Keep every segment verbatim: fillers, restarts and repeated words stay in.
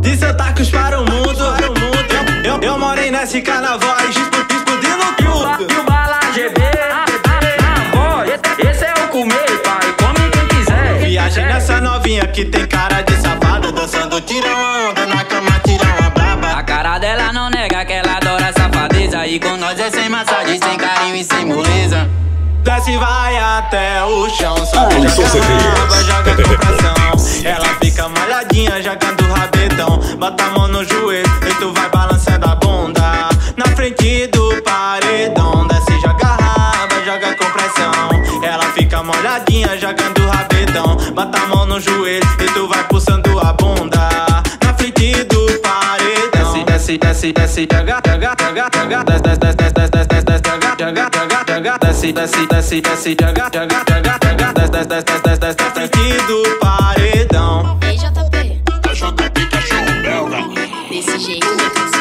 De Santa Cruz para o mundo, eu, eu, eu morei nesse carnaval, explodindo tudo. E o bala G B, na voz, esse é o comer, pai, come quem quiser. Viagem nessa novinha que tem cara de safada, dançando tira onda, na cama tira uma braba. A cara dela não nega que ela adora safadeza, e com nós é sem massagem, sem carinho e sem moleza. Desce e vai até o chão, sobe, joga raba, joga com pressão. Ela fica malhadinha, jogando o rabetão. Bota a mão no joelho e tu vai balançando a bunda na frente do paredão. Desce e joga raba, joga com pressão. Ela fica molhadinha, jogando o rabetão. Bota a mão no joelho e tu vai pulsando a bunda na frente do paredão. Desce, desce, desce, joga, joga, joga, joga. Desce, desce, desce, desce, desce, desce, joga, joga, joga, joga. Desce, desce, desce, desce, joga, joga, joga, joga. Desce, desce, desce, desce, desce, na frente do paredão. Ei, J P, J P cachorro belga. desse jeito minha canção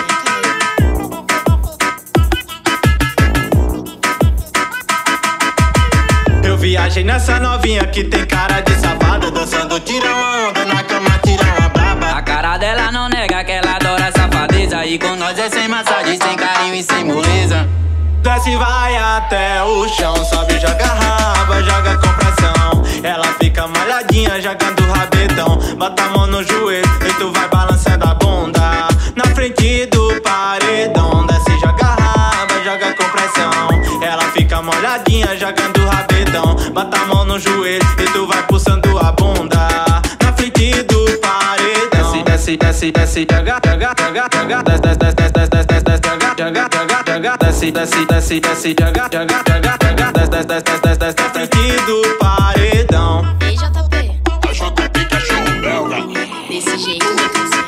caiu. Eu viajei nessa novinha que tem cara de safada, dançando tira onda, na cama tira uma braba. A cara dela não nega que ela adora safadeza, e com nós é sem massagem, sem carinho e sem moleza. Desce e vai até o chão, sobe, joga raba, joga com pressão. Ela fica malhadinha, jogando o rabetão. Bota a mão no joelho e tu vai balançando a bunda na frente do paredão. Desce e joga raba, joga com pressão. Ela fica molhadinha, jogando o rabetão. Bota a mão no joelho e tu vai pulsando a bunda na frente do paredão. Desce, desce, desce, joga, joga, joga, joga. Desce, desce, desce, desce, desce, desce, desce, joga, joga, joga, joga. Desce, desce, desce, desce, joga, joga, joga, joga. Desce, desce, desce, desce, desce, na frente do paredão. Ei, J P, J P cachorro belga. desse jeito minha canção